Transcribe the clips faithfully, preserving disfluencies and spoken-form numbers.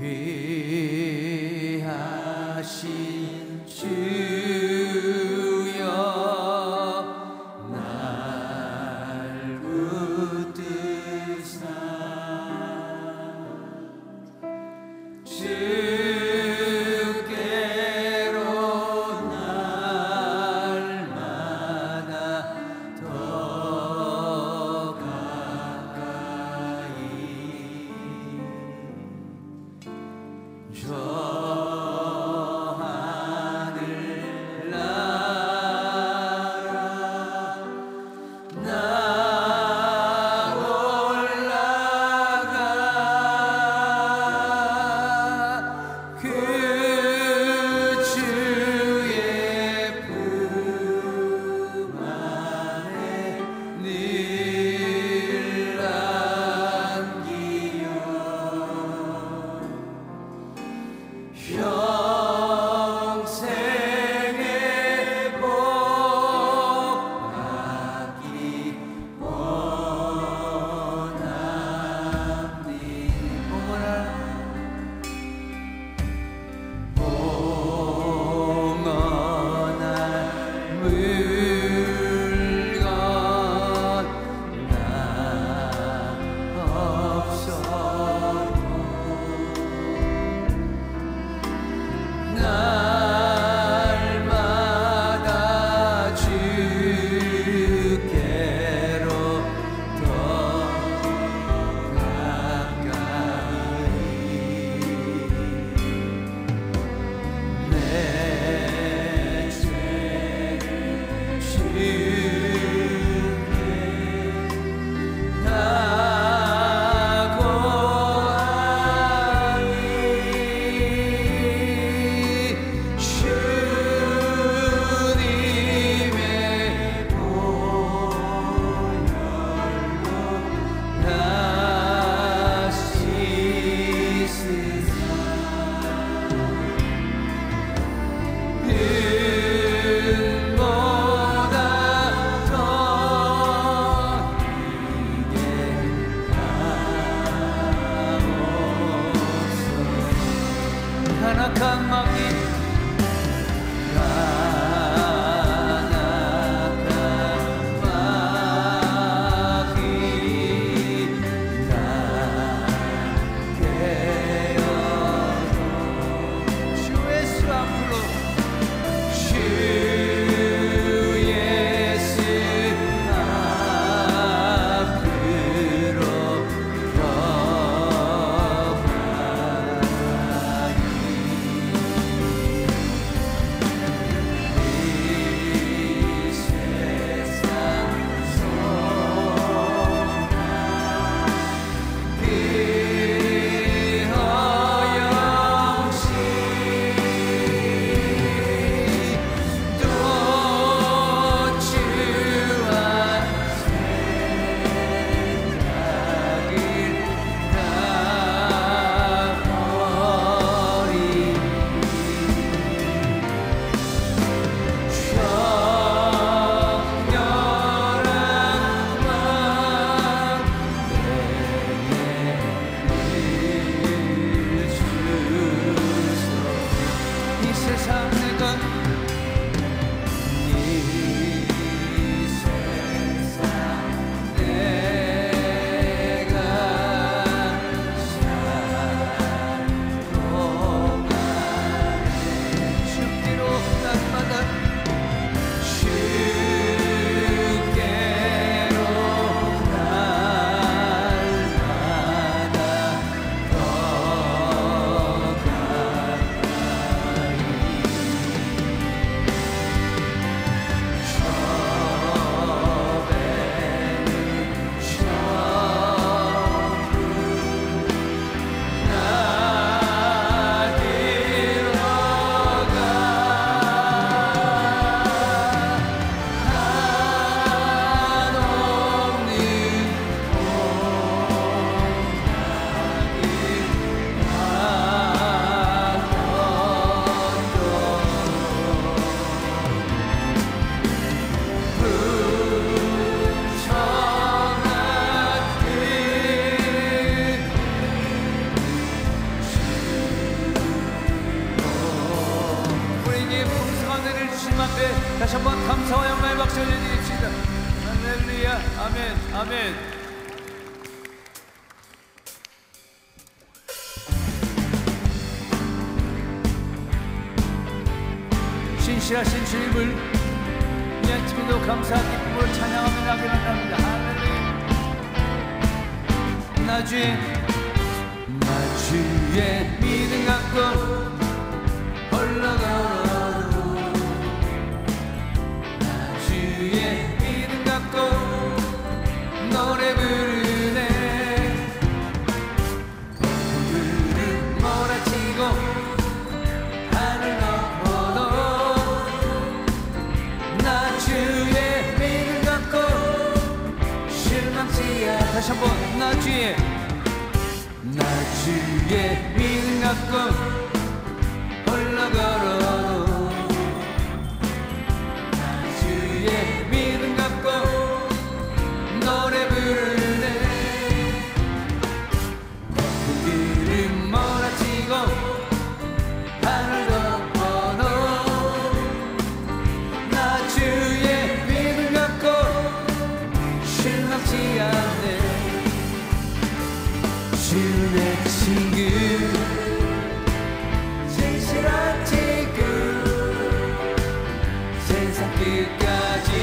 귀하신 주여 날 붙드사 주께로 날마다 더 가까이 저 하늘나라 나 올라가 그 주의 품 안에 늘 안기어 평생의 복 받기 원합니 어머나 봉헌할 물건 나 없어도 날마다 주께로 더 가까이 내 죄를 주께 다 고하니 주님의 보혈로 나 씻으사 눈보다 더 크게 하옵소서 간악한 마귀 간악한 마귀 날 깨어도 주의 수 앞으로 주의 수 앞으로 더 가까이 앞에 다시 한번 감사와 영광의 박수 올려드립시다. 할렐루야. 아멘. 아멘. 신실하신 주님을 이 아침에도 감사와 기쁨으로 찬양하며 나아갑니다. 할렐루야. 나 주의 나 주의 믿음 갖고 올라가도 나 주의 믿음 갖고 노래 부르네. 그들은 몰아치고 하늘 넘어도 나 주의 믿음 갖고 실망치 않아. 다시 한번 나 주의 나 주의 믿음 갖고 걸어도 나 주의 믿음 갖고 노래 부르네. 그들은 몰아치고 하늘 덮어도 나 주의 믿음 갖고 실망치 않네. 주의 친구 진실한 친구 세상 끝까지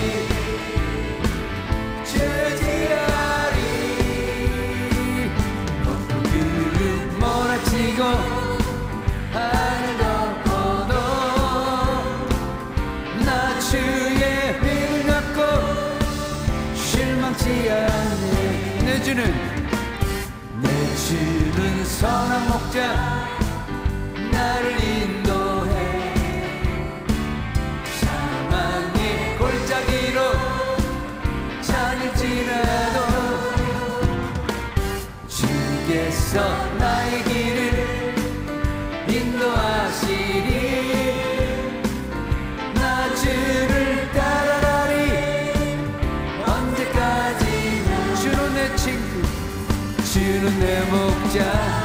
주지하리. 높은 구름 몰아치고 하늘 덮어도 나 주의 믿음 갖고 실망치 않네. 내 주는 내 주는 선한 목자 나를 인도해. 사망의 골짜기로 다닐지라도 주께서 나의 길을 인도하시리. 나 주를 따라가리. 언제까지나 주는 내 친구 주는 내 목자.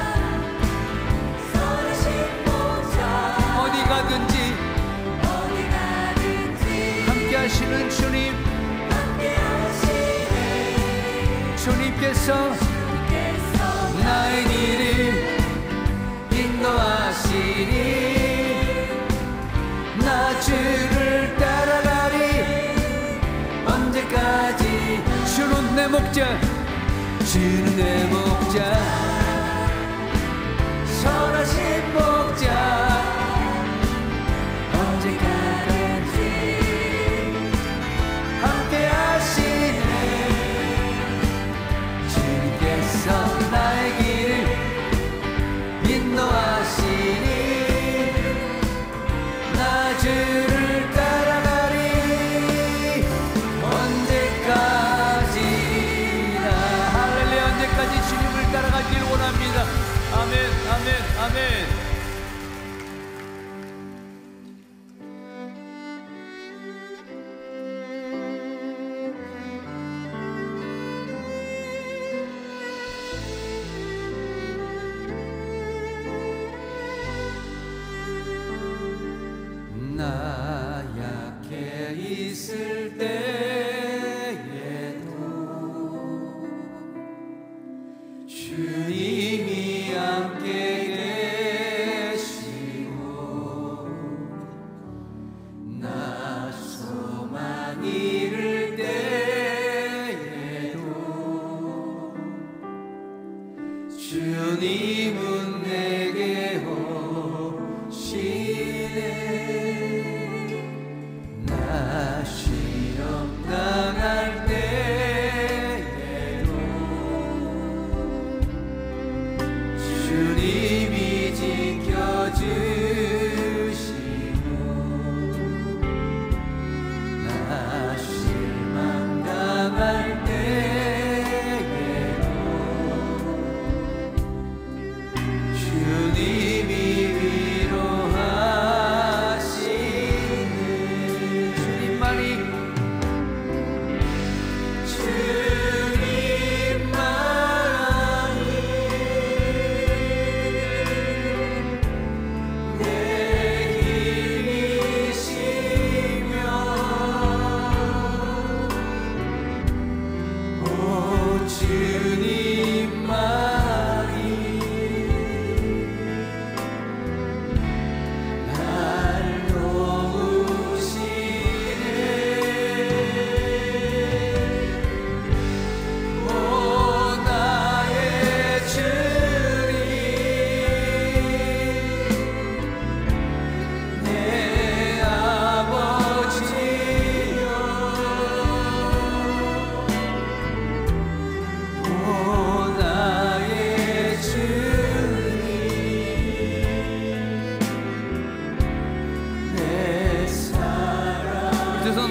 어디 가든지 어디 가든지 함께 하시는 주님, 함께 하시네. 주님께서 나의 길을 인도하시니 나 주를 따라가리. 언제까지 주는 내 목자 주는 내 목자. 선하신 목자 언제까지 함께 하시네. 주님께서 나의 길을 인도하시니 나 주를 따라가리. 언제까지나. 할렐루야. 언제까지 주님을 따라가길 원합니다. 아멘. 아멘. 아멘. 나 약해 있을 때에도 주님이 함께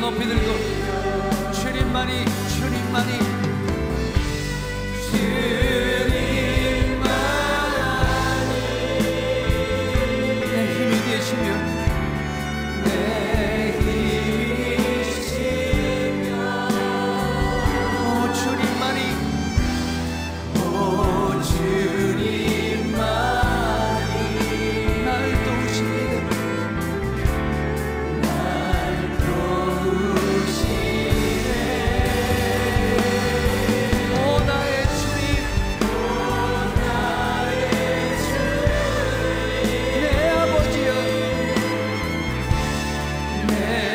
높이 들고 주님만이 주님만이 주님만이 내 힘이 되시며 내 힘이시며 오 주님만이 오 주님만이 날 도우십니다. 날 도우시네. 오 나의 주님 오 나의 주님 내 아버지여 내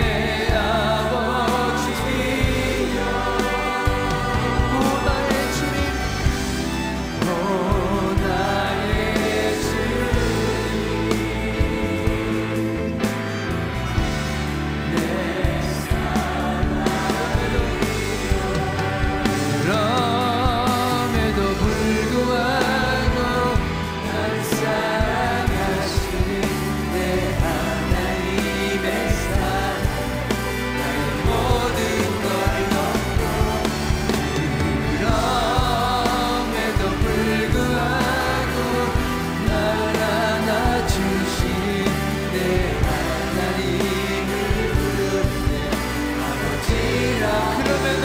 아버지여 오 나의 주님 오 나의 주님 내 그럼에도 불구하고 날 사랑하시는 내 하나님의 사랑 나의 모든 걸 넘고 그럼에도 불구하고 날 안아주시는 내 하나님을 부르네 아버지라. 그럼에도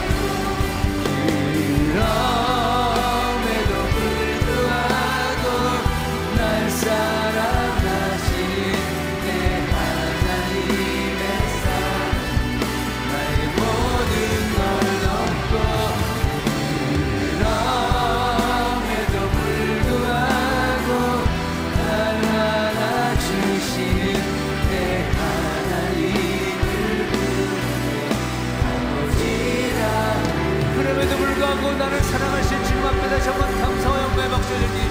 그럼에도 불구하고 날 사랑하시는 내 하나님의 사랑 나의 모든 걸 넘고 그럼에도 불구하고 날 안아주시는 내 하나님을 부르네 아버지라. 그럼에도 불구하고 나를 사랑하신 주님 앞에 다시 한번 감사와 영광의 박수를 드립니다.